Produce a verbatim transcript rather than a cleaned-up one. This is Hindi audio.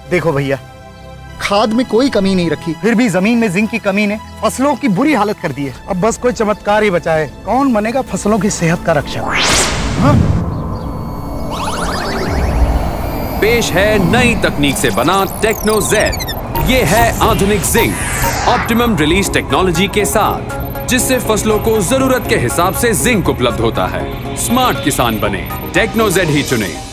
देखो भैया, खाद में कोई कमी नहीं रखी, फिर भी जमीन में जिंक की कमी ने फसलों की बुरी हालत कर दी है। अब बस कोई चमत्कार ही बचा है, कौन बनेगा फसलों की सेहत का रक्षक? हाँ? पेश है नई तकनीक से बना टेक्नो जेड। ये है आधुनिक जिंक ऑप्टिमम रिलीज टेक्नोलॉजी के साथ, जिससे फसलों को जरूरत के हिसाब से जिंक उपलब्ध होता है। स्मार्ट किसान बने, टेक्नो जेड ही चुने।